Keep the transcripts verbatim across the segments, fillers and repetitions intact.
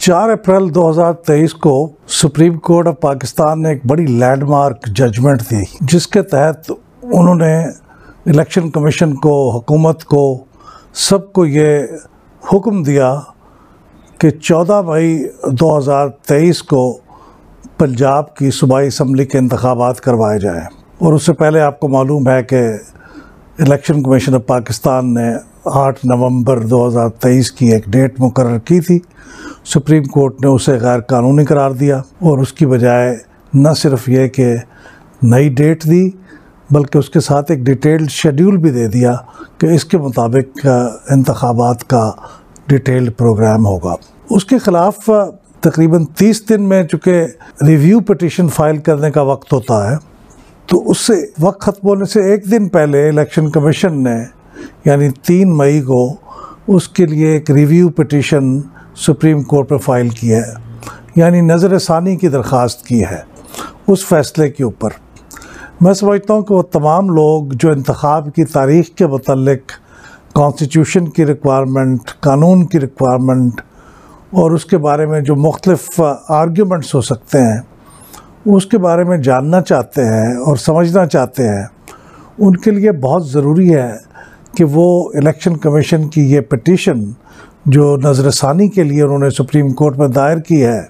چار اپریل دو ہزار تیئیس کو سپریم کورٹ آف پاکستان نے ایک بڑی لینڈ مارک ججمنٹ دی جس کے تحت انہوں نے الیکشن کمیشن کو، حکومت کو، سب کو یہ حکم دیا کہ چودہ مئی دو ہزار تیئیس کو پنجاب کی صوبائی اسمبلی کے انتخابات کروائے جائیں۔ اور اس سے پہلے آپ کو معلوم ہے کہ الیکشن کمیشن آف پاکستان نے آٹھ نومبر دو ہزار تیئیس کی ایک ڈیٹ مقرر کی تھی۔ سپریم کورٹ نے اسے غیر قانونی قرار دیا اور اس کی بجائے نہ صرف یہ کہ نئی ڈیٹ دی بلکہ اس کے ساتھ ایک ڈیٹیلڈ شیڈیول بھی دے دیا کہ اس کے مطابق انتخابات کا ڈیٹیلڈ پروگرام ہوگا۔ اس کے خلاف تقریباً تیس دن میں چونکہ ریویو پٹیشن فائل کرنے کا وقت ہوتا ہے، تو اس سے وقت ختم ہونے سے ایک دن پہلے الیکشن کمیشن نے یعنی تین مئی کو اس کے لیے ایک ریویو پٹیشن سپریم کورٹ پہ فائل کی ہے، یعنی نظر ثانی کی درخواست کی ہے اس فیصلے کے اوپر۔ میں سمجھتا ہوں کہ وہ تمام لوگ جو انتخاب کی تاریخ کے متعلق کانسٹیٹیوشن کی ریکوائرمنٹ، قانون کی ریکوائرمنٹ اور اس کے بارے میں جو مختلف آرگیومنٹس ہو سکتے ہیں اس کے بارے میں جاننا چاہتے ہیں اور سمجھنا چاہتے ہیں، ان کے لیے بہت ضروری ہے کہ وہ الیکشن کمیشن کی یہ پٹیشن جو نظر ثانی کے لیے انہوں نے سپریم کورٹ میں دائر کی ہے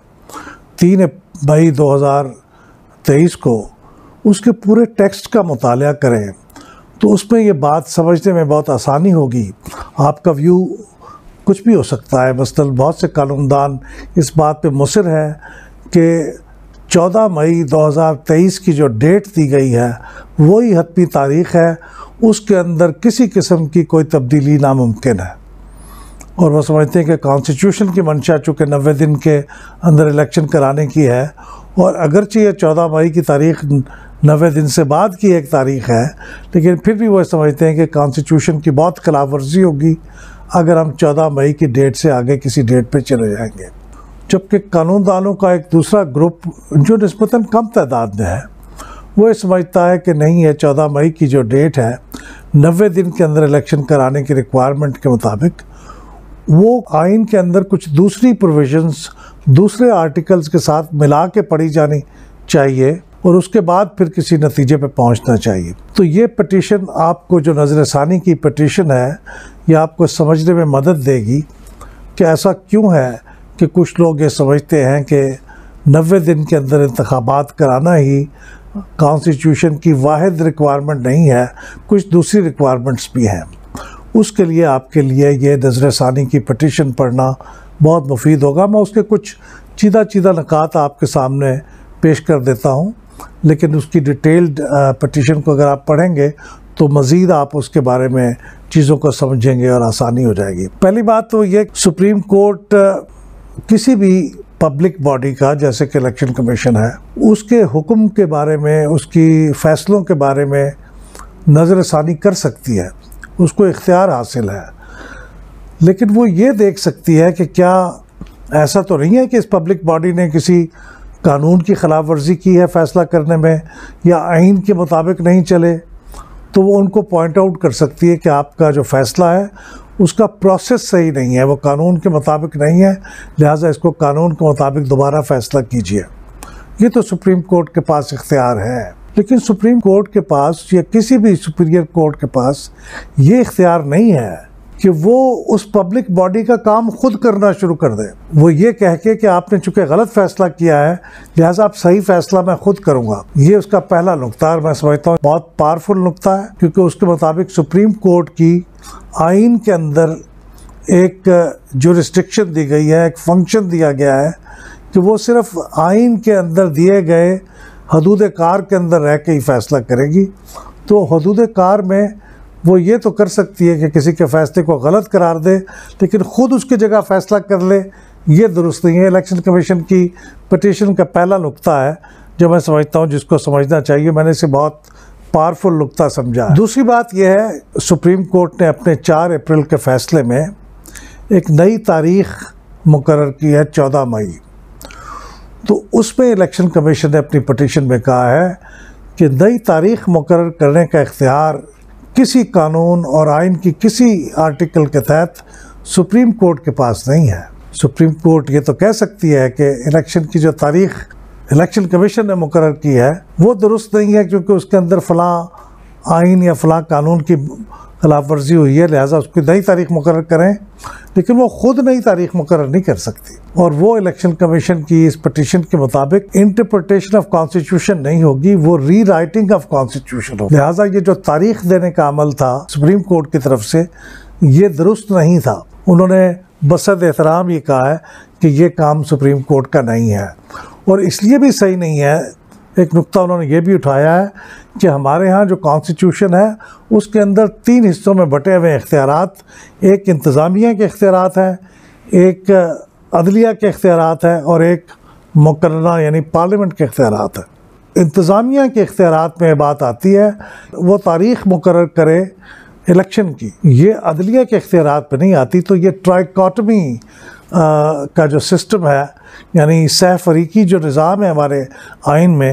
تین مئی دو ہزار تیئیس کو، اس کے پورے ٹیکسٹ کا مطالعہ کریں تو اس میں یہ بات سمجھنے میں بہت آسانی ہوگی۔ آپ کا ویو کچھ بھی ہو سکتا ہے، مثلاً بہت سے قانون دان اس بات پہ مصر ہے کہ چودہ مئی دو ہزار تیئیس کی جو ڈیٹ دی گئی ہے وہی حتمی تاریخ ہے، اس کے اندر کسی قسم کی کوئی تبدیلی ناممکن ہے۔ اور وہ سمجھتے ہیں کہ کانسٹیٹیوشن کی منشا چونکہ نوے دن کے اندر الیکشن کرانے کی ہے، اور اگرچہ یہ چودہ مئی کی تاریخ نوے دن سے بعد کی ایک تاریخ ہے، لیکن پھر بھی وہ سمجھتے ہیں کہ کانسٹیٹیوشن کی بہت خلاف ورزی ہوگی اگر ہم چودہ مئی کی ڈیٹ سے آگے کسی ڈیٹ پہ چلے جائیں گے۔ جبکہ قانون دانوں کا ایک دوسرا گروپ جو نسبتاً کم تعداد میں ہے، وہ یہ سمجھتا ہے کہ نہیں، یہ چودہ مئی کی جو ڈیٹ ہے نوے دن کے اندر الیکشن کرانے کی ریکوائرمنٹ کے مطابق وہ آئین کے اندر کچھ دوسری پروویژنز دوسرے آرٹیکلز کے ساتھ ملا کے پڑھی جانی چاہیے اور اس کے بعد پھر کسی نتیجے پہ پہنچنا چاہیے۔ تو یہ پٹیشن آپ کو جو نظر ثانی کی پٹیشن ہے یہ آپ کو سمجھنے میں مدد دے گی کہ ایسا کیوں ہے کہ کچھ لوگ یہ سمجھتے ہیں کہ نوے دن کے اندر انتخابات کرانا ہی کانسٹیٹیوشن کی واحد ریکوائرمنٹ نہیں ہے، کچھ دوسری ریکوائرمنٹس بھی ہیں۔ اس کے لیے آپ کے لیے یہ نظر ثانی کی پٹیشن پڑھنا بہت مفید ہوگا۔ میں اس کے کچھ چیدہ چیدہ نکات آپ کے سامنے پیش کر دیتا ہوں، لیکن اس کی ڈیٹیلڈ پٹیشن کو اگر آپ پڑھیں گے تو مزید آپ اس کے بارے میں چیزوں کو سمجھیں گے اور آسانی ہو جائے گی۔ پہلی بات تو یہ سپریم کورٹ کسی بھی پبلک باڈی کا جیسے کہ الیکشن کمیشن ہے اس کے حکم کے بارے میں، اس کی فیصلوں کے بارے میں نظر ثانی کر سکتی ہے، اس کو اختیار حاصل ہے، لیکن وہ یہ دیکھ سکتی ہے کہ کیا ایسا تو نہیں ہے کہ اس پبلک باڈی نے کسی قانون کی خلاف ورزی کی ہے فیصلہ کرنے میں یا آئین کے مطابق نہیں چلے، تو وہ ان کو پوائنٹ آؤٹ کر سکتی ہے کہ آپ کا جو فیصلہ ہے اس کا پروسیس صحیح نہیں ہے، وہ قانون کے مطابق نہیں ہے، لہٰذا اس کو قانون کے مطابق دوبارہ فیصلہ کیجیے۔ یہ تو سپریم کورٹ کے پاس اختیار ہے، لیکن سپریم کورٹ کے پاس یا کسی بھی سپیریئر کورٹ کے پاس یہ اختیار نہیں ہے کہ وہ اس پبلک باڈی کا کام خود کرنا شروع کر دے۔ وہ یہ کہہ کے کہ آپ نے چونکہ غلط فیصلہ کیا ہے لہٰذا آپ صحیح فیصلہ میں خود کروں گا، یہ اس کا پہلا نقطہ ہے۔ میں سمجھتا ہوں بہت پاورفل نقطہ ہے، کیونکہ اس کے مطابق سپریم کورٹ کی آئین کے اندر ایک جورسڈکشن دی گئی ہے، ایک فنکشن دیا گیا ہے کہ وہ صرف آئین کے اندر دیے گئے حدود کار کے اندر رہ کے ہی فیصلہ کرے گی۔ تو حدود کار میں وہ یہ تو کر سکتی ہے کہ کسی کے فیصلے کو غلط قرار دے، لیکن خود اس کی جگہ فیصلہ کر لے، یہ درست نہیں ہے۔ الیکشن کمیشن کی پٹیشن کا پہلا نقطہ ہے جو میں سمجھتا ہوں جس کو سمجھنا چاہیے، میں نے اسے بہت پاورفل نقطہ سمجھا ہے۔ دوسری بات یہ ہے سپریم کورٹ نے اپنے چار اپریل کے فیصلے میں ایک نئی تاریخ مقرر کی ہے، چودہ مئی۔ تو اس میں الیکشن کمیشن نے اپنی پٹیشن میں کہا ہے کہ نئی تاریخ مقرر کرنے کا اختیار کسی قانون اور آئین کی کسی آرٹیکل کے تحت سپریم کورٹ کے پاس نہیں ہے۔ سپریم کورٹ یہ تو کہہ سکتی ہے کہ الیکشن کی جو تاریخ الیکشن کمیشن نے مقرر کی ہے وہ درست نہیں ہے، کیونکہ اس کے اندر فلاں آئین یا فلاں قانون کی خلاف ورزی ہوئی ہے، لہٰذا اس کی نئی تاریخ مقرر کریں، لیکن وہ خود نئی تاریخ مقرر نہیں کر سکتی، اور وہ الیکشن کمیشن کی اس پٹیشن کے مطابق انٹرپریٹیشن آف کانسٹیٹیوشن نہیں ہوگی، وہ ری رائٹنگ آف کانسٹیٹیوشن ہوگی۔ لہٰذا یہ جو تاریخ دینے کا عمل تھا سپریم کورٹ کی طرف سے یہ درست نہیں تھا۔ انہوں نے بصد احترام یہ کہا ہے کہ یہ کام سپریم کورٹ کا نہیں ہے، اور اس لیے بھی صحیح نہیں ہے، ایک نقطہ انہوں نے یہ بھی اٹھایا ہے کہ ہمارے ہاں جو کانسٹیٹیوشن ہے اس کے اندر تین حصوں میں بٹے ہوئے اختیارات، ایک انتظامیہ کے اختیارات ہیں، ایک عدلیہ کے اختیارات ہیں، اور ایک مقننہ یعنی پارلیمنٹ کے اختیارات ہیں۔ انتظامیہ کے اختیارات میں بات آتی ہے وہ تاریخ مقرر کرے الیکشن کی، یہ عدلیہ کے اختیارات پہ نہیں آتی، تو یہ ٹرائیکاٹمی کا جو سسٹم ہے، یعنی سہ فریقی جو نظام ہے ہمارے آئین میں،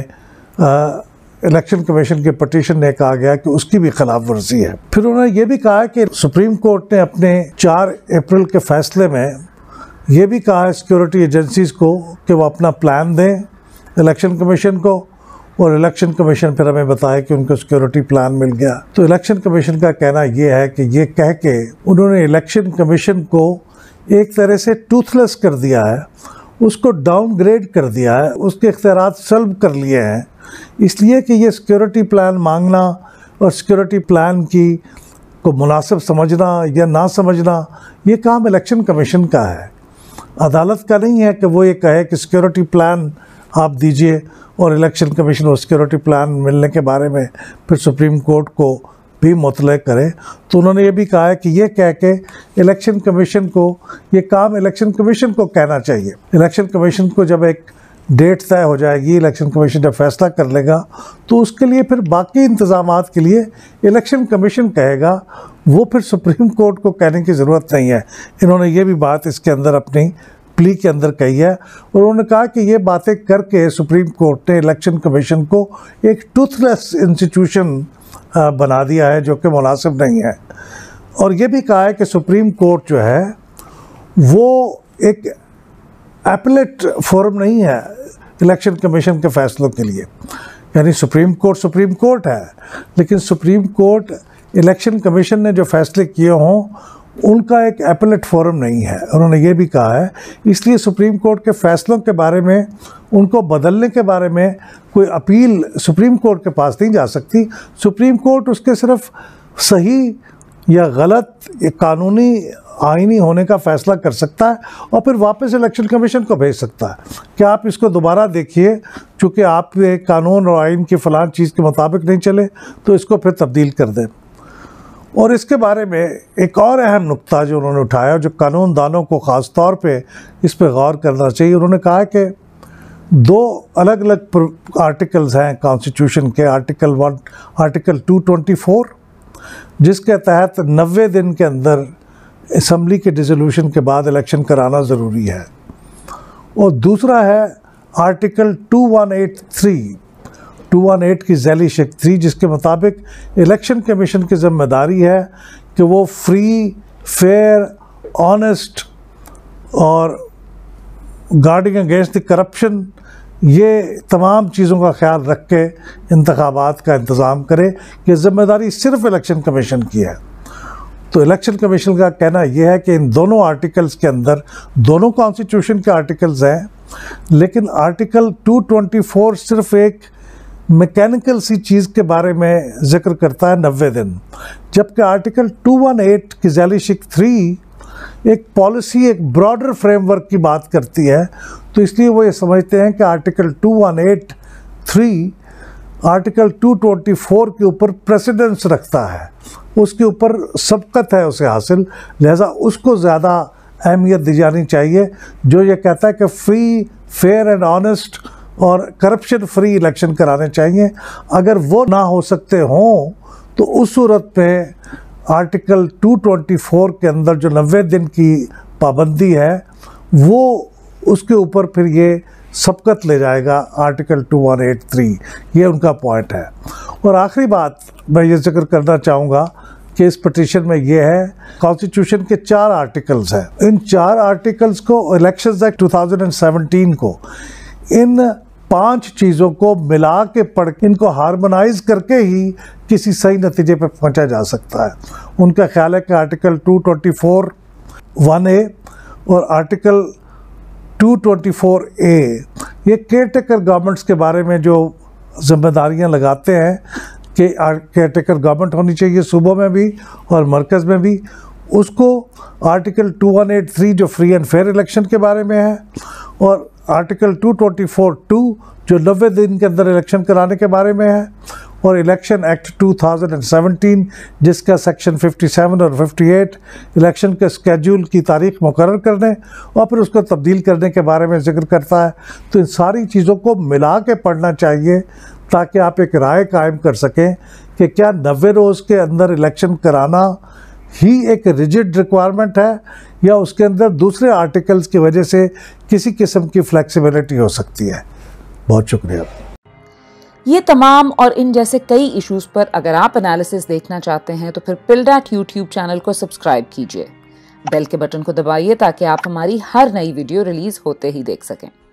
الیکشن کمیشن کے پٹیشن نے کہا گیا کہ اس کی بھی خلاف ورزی ہے۔ پھر انہوں نے یہ بھی کہا کہ سپریم کورٹ نے اپنے چار اپریل کے فیصلے میں یہ بھی کہا ہے سیکورٹی ایجنسیز کو کہ وہ اپنا پلان دیں الیکشن کمیشن کو، اور الیکشن کمیشن پھر ہمیں بتایا کہ ان کو سیکورٹی پلان مل گیا۔ تو الیکشن کمیشن کا کہنا یہ ہے کہ یہ کہہ کے انہوں نے الیکشن کمیشن کو ایک طرح سے ٹوتھ لیس کر دیا ہے، اس کو ڈاؤن گریڈ کر دیا ہے، اس کے اختیارات سلب کر لیے ہیں، اس لیے کہ یہ سیکورٹی پلان مانگنا اور سیکورٹی پلان کی کو مناسب سمجھنا یا نہ سمجھنا یہ کام الیکشن کمیشن کا ہے، عدالت کا نہیں ہے کہ وہ یہ کہے کہ سیکورٹی پلان آپ دیجئے، اور الیکشن کمیشن وہ سیکورٹی پلان ملنے کے بارے میں پھر سپریم کورٹ کو بھی مطلع کرے۔ تو انہوں نے یہ بھی کہا ہے کہ یہ کہہ کے الیکشن کمیشن کو یہ کام الیکشن کمیشن کو کہنا چاہیے، الیکشن کمیشن کو جب ایک ڈیٹ طے ہو جائے گی، الیکشن کمیشن جب فیصلہ کر لے گا تو اس کے لیے پھر باقی انتظامات کے لیے الیکشن کمیشن کہے گا، وہ پھر سپریم کورٹ کو کہنے کی ضرورت نہیں ہے۔ انہوں نے یہ بھی بات اس کے اندر اپنی پلی کے اندر کہی ہے، اور انہوں نے کہا کہ یہ باتیں کر کے سپریم کورٹ نے الیکشن کمیشن کو ایک ٹوتھ لیس انسٹیٹیوشن بنا دیا ہے جو کہ مناسب نہیں ہے، اور یہ بھی کہا ہے کہ سپریم کورٹ جو ہے وہ ایک ایپلیٹ فورم نہیں ہے الیکشن کمیشن کے فیصلوں کے لیے، یعنی سپریم کورٹ سپریم کورٹ ہے، لیکن سپریم کورٹ الیکشن کمیشن نے جو فیصلے کیے ہوں ان کا ایک ایپلیٹ فورم نہیں ہے، انہوں نے یہ بھی کہا ہے، اس لیے سپریم کورٹ کے فیصلوں کے بارے میں ان کو بدلنے کے بارے میں کوئی اپیل سپریم کورٹ کے پاس نہیں جا سکتی، سپریم کورٹ اس کے صرف صحیح یا غلط یا قانونی آئینی ہونے کا فیصلہ کر سکتا ہے اور پھر واپس الیکشن کمیشن کو بھیج سکتا ہے کہ آپ اس کو دوبارہ دیکھیے، چونکہ آپ کے قانون اور آئین کی فلاں چیز کے مطابق نہیں چلے تو اس کو پھر تبدیل کر دیں۔ اور اس کے بارے میں ایک اور اہم نقطہ جو انہوں نے اٹھایا، جو قانون دانوں کو خاص طور پہ اس پہ غور کرنا چاہیے، انہوں نے کہا کہ دو الگ الگ آرٹیکلز ہیں کانسٹیٹیوشن کے، article one article two twenty four جس کے تحت نوے دن کے اندر اسمبلی کے ڈیزولوشن کے بعد الیکشن کرانا ضروری ہے، اور دوسرا ہے article two one eight three two one eight کی ذیلی شک تھری جس کے مطابق الیکشن کمیشن کی ذمہ داری ہے کہ وہ فری، فیئر، آنیسٹ اور گارڈنگ اگینسٹ دی کرپشن یہ تمام چیزوں کا خیال رکھ کے انتخابات کا انتظام کرے، یہ ذمہ داری صرف الیکشن کمیشن کی ہے۔ تو الیکشن کمیشن کا کہنا یہ ہے کہ ان دونوں آرٹیکلز کے اندر دونوں کانسٹیٹیوشن کے آرٹیکلز ہیں، لیکن آرٹیکل ٹو ٹوینٹی فور صرف ایک میکینیکل سی چیز کے بارے میں ذکر کرتا ہے نوے دن، جبکہ آرٹیکل ٹو ون ایٹ کی ذیلی شک تھری ایک پالیسی، ایک براڈر فریم ورک کی بات کرتی ہے، تو اس لیے وہ یہ سمجھتے ہیں کہ article two one eight three article two twenty four کے اوپر پریسیڈنس رکھتا ہے، اس کے اوپر سبقت ہے اسے حاصل، لہذا اس کو زیادہ اہمیت دی جانی چاہیے، جو یہ کہتا ہے کہ فری، فیئر اینڈ آنیسٹ اور کرپشن فری الیکشن کرانے چاہیے۔ اگر وہ نہ ہو سکتے ہوں تو اس صورت میں آرٹیکل ٹو ٹوینٹی فور کے اندر جو نوے دن کی پابندی ہے وہ اس کے اوپر پھر یہ سبقت لے جائے گا article two one eight three, یہ ان کا پوائنٹ ہے۔ اور آخری بات میں یہ ذکر کرنا چاہوں گا کہ اس پٹیشن میں یہ ہے، کانسٹیٹیوشن کے چار آرٹیکلز ہیں، ان چار آرٹیکلز کو الیکشنز ایکٹ دو ہزار سترہ کو ان پانچ چیزوں کو ملا کے پڑھ کے ان کو ہارمونائز کر کے ہی کسی صحیح نتیجے پہ پہنچا جا سکتا ہے۔ ان کا خیال ہے کہ آرٹیکل دو سو چوبیس ون اے اور آرٹیکل دو سو چوبیس اے یہ کیئر ٹیکر گورنمنٹس کے بارے میں جو ذمہ داریاں لگاتے ہیں کہ کیئر ٹیکر گورنمنٹ ہونی چاہیے صوبوں میں بھی اور مرکز میں بھی، اس کو آرٹیکل دو سو تیراسی جو فری اینڈ فیئر الیکشن کے بارے میں ہے، اور آرٹیکل دو سو چوبیس ٹو جو نوے دن کے اندر الیکشن کرانے کے بارے میں ہے، اور الیکشن ایکٹ دو ہزار سترہ جس کا سیکشن سسٹم اور اٹھاون الیکشن کے اسکیڈول کی تاریخ مقرر کرنے اور پھر اس کو تبدیل کرنے کے بارے میں ذکر کرتا ہے۔ تو ان ساری چیزوں کو ملا کے پڑھنا چاہیے تاکہ آپ ایک رائے قائم کر سکیں کہ کیا نوے روز کے اندر الیکشن کرانا ہی ایک ریجڈ ریکوائرمنٹ ہے یا اس کے اندر دوسرے آرٹیکلز کی وجہ سے کسی قسم کی فلیکسیبلٹی ہو سکتی ہے۔ بہت شکریہ۔ یہ تمام اور ان جیسے کئی ایشوز پر اگر آپ انالیسس دیکھنا چاہتے ہیں تو پھر پل ڈیٹ یوٹیوب چینل کو سبسکرائب کیجئے، بیل کے بٹن کو دبائیے تاکہ آپ ہماری ہر نئی ویڈیو ریلیز ہوتے ہی دیکھ سکیں۔